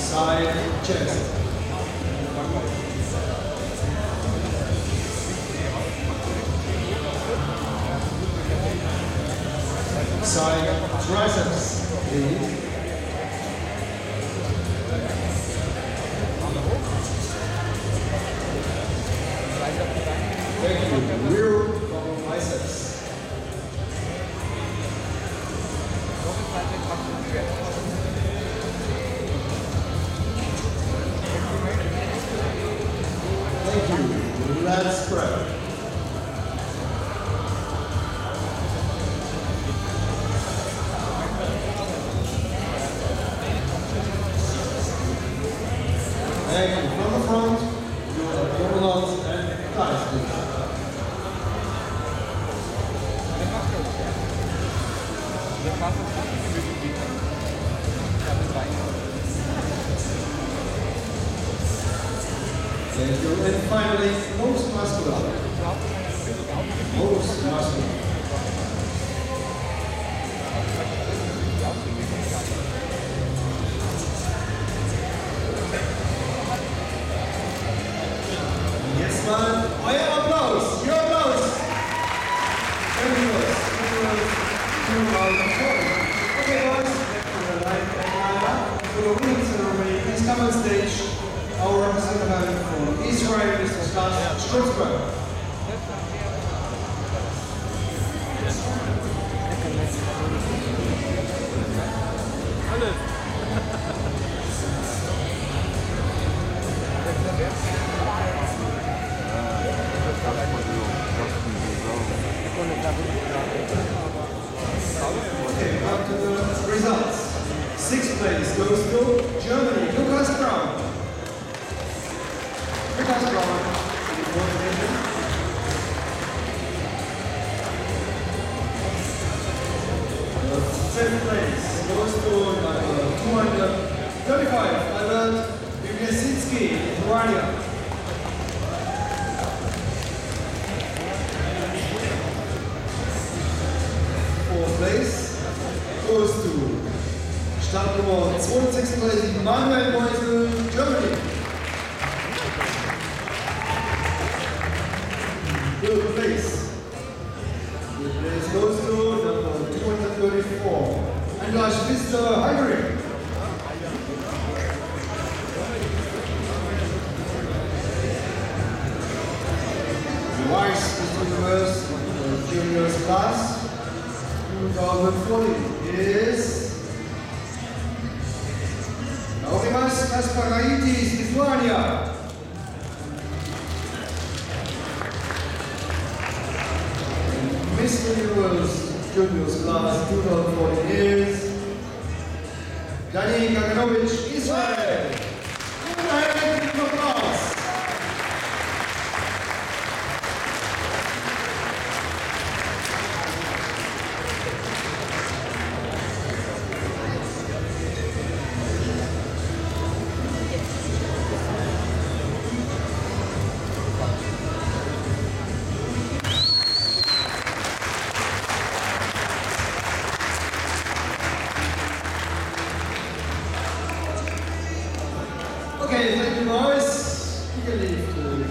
Side chest. Side triceps. Lead. Thank you. Rear biceps. Thank you. Let's spread. Thank you. From the front, your abdominals and thighs, please. Thank you. And finally, most muscular. Most muscular. Yes, man. Euer Applaus. Your applause. Thank you. Okay, guys. For the winning ceremony, please come on stage. Our representative from Israel, Mr. Scott Stutzberg. Okay, up to the results. 6th place goes to Germany, Lukas Braun. Lukas Braun, in the fourth division. The 7th place goes to 235, Albert Bibliasinski, Lithuania. 4th place goes to Startnummer 236, Manuel Meusel, Germany. 3rd place. The place goes to number 234, András Pfister, Hungary. 2nd Vice Mr. Universe Juniors class 2040 is Laurimas Kasparaitis, Lithuania. Mr. Universe Juniors class 2040 is Dani Gaganovich, Israel. Okay, thank you, boys. You can leave.